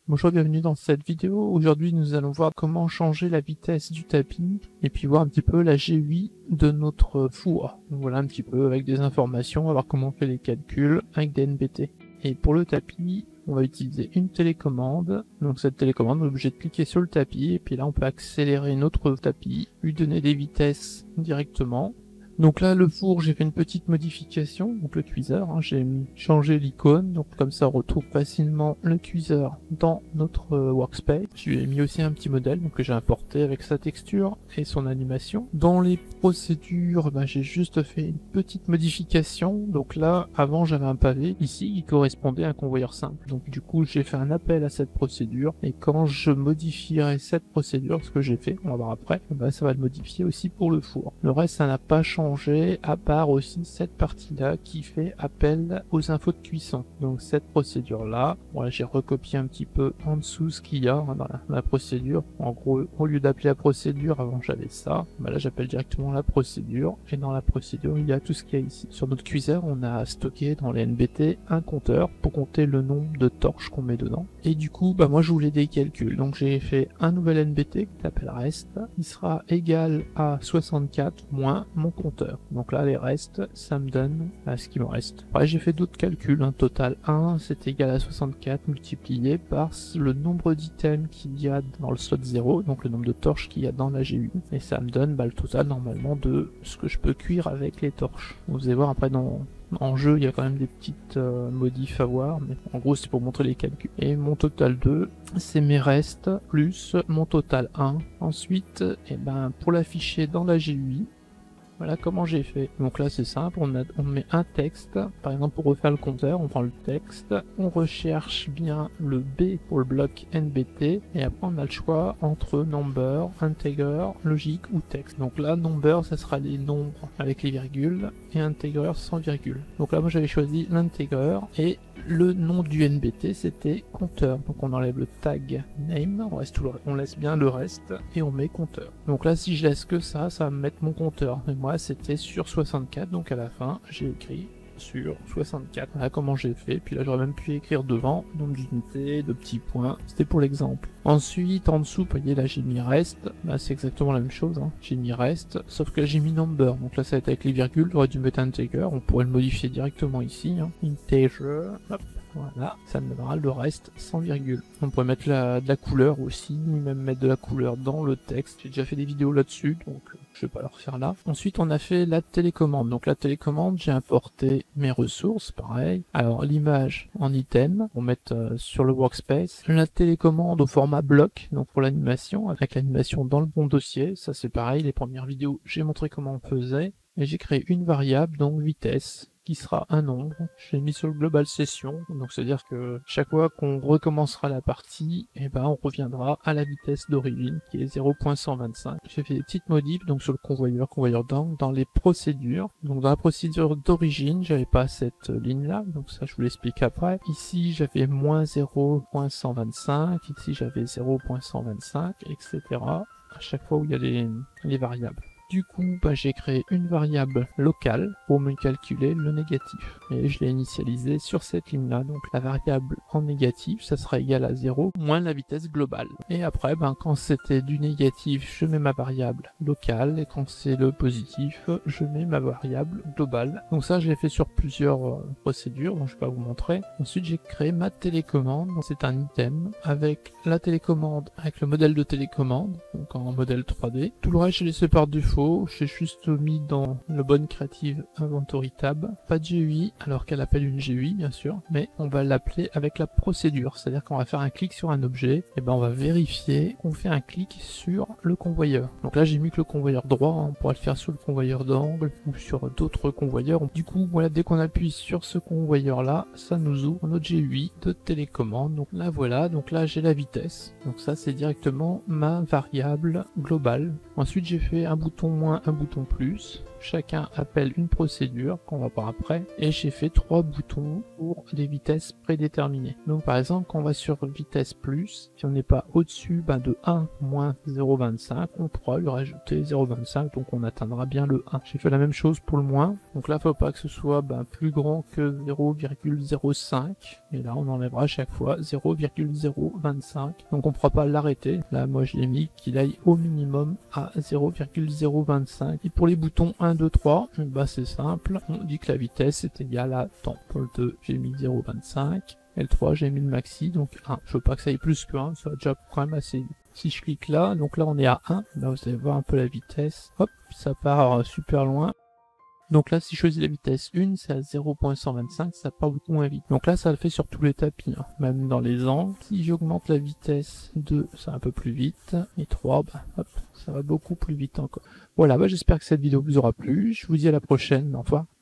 Bonjour, bienvenue dans cette vidéo. Aujourd'hui, nous allons voir comment changer la vitesse du tapis et puis voir un petit peu la GUI de notre four. Donc voilà un petit peu avec des informations, on va voir comment on fait les calculs avec des NBT. Et pour le tapis, on va utiliser une télécommande. Donc cette télécommande, on est obligé de cliquer sur le tapis et puis là on peut accélérer notre tapis, lui donner des vitesses directement. Donc là, le four, j'ai fait une petite modification, donc le cuiseur, j'ai changé l'icône, donc comme ça on retrouve facilement le cuiseur dans notre workspace. J'ai mis aussi un petit modèle donc que j'ai importé avec sa texture et son animation. Dans les procédures, j'ai juste fait une petite modification, donc là, avant j'avais un pavé ici qui correspondait à un convoyeur simple. Donc du coup, j'ai fait un appel à cette procédure, et quand je modifierai cette procédure, ce que j'ai fait, on va voir après, ça va le modifier aussi pour le four. Le reste, ça n'a pas changé, à part aussi cette partie-là qui fait appel aux infos de cuisson. Donc cette procédure-là, voilà, j'ai recopié un petit peu en dessous ce qu'il y a dans la procédure. En gros, au lieu d'appeler la procédure, avant j'avais ça, là j'appelle directement la procédure, et dans la procédure, il y a tout ce qu'il y a ici. Sur notre cuiseur, on a stocké dans les NBT un compteur pour compter le nombre de torches qu'on met dedans. Et du coup, moi je voulais des calculs, donc j'ai fait un nouvel NBT qui s'appelle rest, qui sera égal à 64 moins mon compteur. Donc là, les restes, ça me donne ce qui me reste. Après, j'ai fait d'autres calculs. Total 1, c'est égal à 64 multiplié par le nombre d'items qu'il y a dans le slot 0, donc le nombre de torches qu'il y a dans la GUI. Et ça me donne le total, normalement, de ce que je peux cuire avec les torches. Vous allez voir, après, en jeu, il y a quand même des petites modifs à voir, mais en gros, c'est pour montrer les calculs. Et mon total 2, c'est mes restes, plus mon total 1. Ensuite, pour l'afficher dans la GUI, voilà comment j'ai fait. Donc là c'est simple, on met un texte, par exemple pour refaire le compteur, on prend le texte, on recherche bien le B pour le bloc NBT, et après on a le choix entre number, integer, logique ou texte. Donc là number ça sera les nombres avec les virgules, et integer sans virgule. Donc là moi j'avais choisi l'integer, et le nom du NBT c'était compteur. Donc on enlève le tag name, on laisse bien le reste, et on met compteur. Donc là si je laisse que ça va me mettre mon compteur. Et moi c'était sur 64, donc à la fin j'ai écrit sur 64. Voilà comment j'ai fait, puis là j'aurais même pu écrire devant nombre d'unités, de petits points, c'était pour l'exemple. Ensuite en dessous, vous voyez là j'ai mis rest, c'est exactement la même chose, j'ai mis rest, sauf que là j'ai mis number, donc là ça va être avec les virgules, j'aurais dû mettre integer, on pourrait le modifier directement ici, integer, hop. Voilà, ça me donnera le reste sans virgule. On pourrait mettre de la couleur aussi, même mettre de la couleur dans le texte. J'ai déjà fait des vidéos là-dessus, donc je vais pas le refaire là. Ensuite, on a fait la télécommande. Donc la télécommande, j'ai importé mes ressources, pareil. Alors l'image en item, on met sur le workspace. La télécommande au format bloc, donc pour l'animation, avec l'animation dans le bon dossier. Ça c'est pareil, les premières vidéos, j'ai montré comment on faisait. Et j'ai créé une variable, donc vitesse, qui sera un nombre. Je l'ai mis sur le global session, donc c'est à dire que chaque fois qu'on recommencera la partie, on reviendra à la vitesse d'origine qui est 0.125. J'ai fait des petites modifs donc sur le convoyeur d'angle, dans les procédures. Donc dans la procédure d'origine, j'avais pas cette ligne là, donc ça je vous l'explique après. Ici j'avais moins 0.125, ici j'avais 0.125, etc. à chaque fois où il y a les variables. Du coup, j'ai créé une variable locale pour me calculer le négatif. Et je l'ai initialisé sur cette ligne-là. Donc la variable en négatif, ça sera égal à 0 moins la vitesse globale. Et après, quand c'était du négatif, je mets ma variable locale. Et quand c'est le positif, je mets ma variable globale. Donc ça, je l'ai fait sur plusieurs procédures, donc je vais pas vous montrer. Ensuite, j'ai créé ma télécommande. C'est un item avec la télécommande, avec le modèle de télécommande, donc en modèle 3D. Tout le reste, je l'ai laissé par défaut. J'ai juste mis dans le bon Creative Inventory tab, pas de GUI, alors qu'elle appelle une GUI bien sûr, mais on va l'appeler avec la procédure, c'est-à-dire qu'on va faire un clic sur un objet, et on va vérifier qu'on fait un clic sur le convoyeur. Donc là j'ai mis que le convoyeur droit, on pourra le faire sur le convoyeur d'angle ou sur d'autres convoyeurs. Du coup voilà, dès qu'on appuie sur ce convoyeur là, ça nous ouvre notre GUI de télécommande. Donc là voilà, donc là j'ai la vitesse, donc ça c'est directement ma variable globale. Ensuite j'ai fait un bouton moins, un bouton plus, chacun appelle une procédure qu'on va voir après, et j'ai fait 3 boutons pour des vitesses prédéterminées. Donc par exemple, quand on va sur vitesse plus, si on n'est pas au-dessus de 1 moins 0,25, on pourra lui rajouter 0,25, donc on atteindra bien le 1. J'ai fait la même chose pour le moins, donc là, il ne faut pas que ce soit plus grand que 0,05, et là on enlèvera à chaque fois 0,025, donc on ne pourra pas l'arrêter. Là, moi je l'ai mis qu'il aille au minimum à 0,025. Et pour les boutons 1, 2, 3, c'est simple, on dit que la vitesse est égale à temps. Pour le 2, j'ai mis 0,25, et le 3, j'ai mis le maxi, donc 1. Je veux pas que ça aille plus que 1, ça va déjà quand même assez vite. Si je clique là, donc là on est à 1, là vous allez voir un peu la vitesse, hop, ça part super loin. Donc là, si je choisis la vitesse 1, c'est à 0.125, ça part beaucoup moins vite. Donc là, ça le fait sur tous les tapis, même dans les angles. Si j'augmente la vitesse 2, ça va un peu plus vite. Et 3, hop, ça va beaucoup plus vite encore. Voilà, j'espère que cette vidéo vous aura plu. Je vous dis à la prochaine. Au revoir.